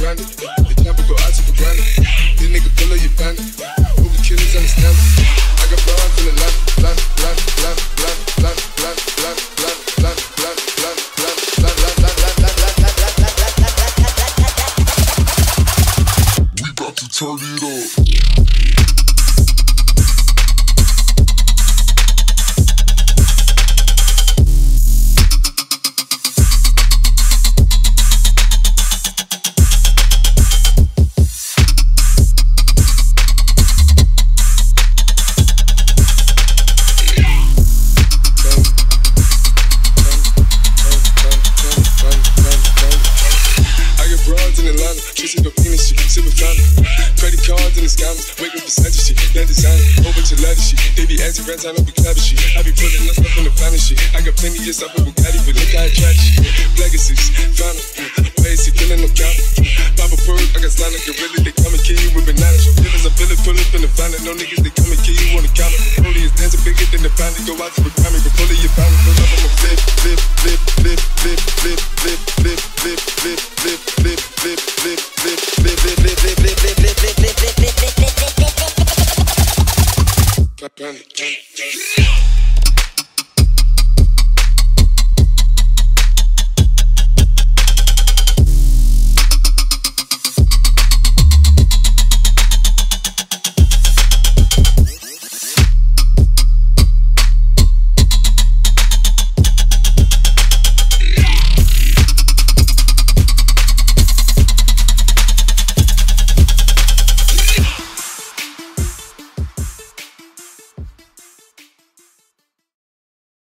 granted. The chopper go out to the granted. This nigga full of your bandit. Who the killers understand it? I got broads in the land, land, land, land, land, land, land, land, land, land, land, land, land, land, land, land, land, land, land. We about to turn it up. Credit cards and the scammers, wake up beside shit, that design, whole bunch of ladder shit. They be anti-rats, I don't be clapping shit. I be putting us up on the planet shit. I got plenty of stuff with Bugatti, but look how I track shit. Legacies, found it, legacy, feeling no count. Pop a perk, I got slime like a gorilla, they come and kill you with bananas. Feelings, I feel it, pull up in the finest. No niggas, they come and kill you on the counter. Holy is dancing bigger than the pound. Go out to the Grammy, but pull it, you found it.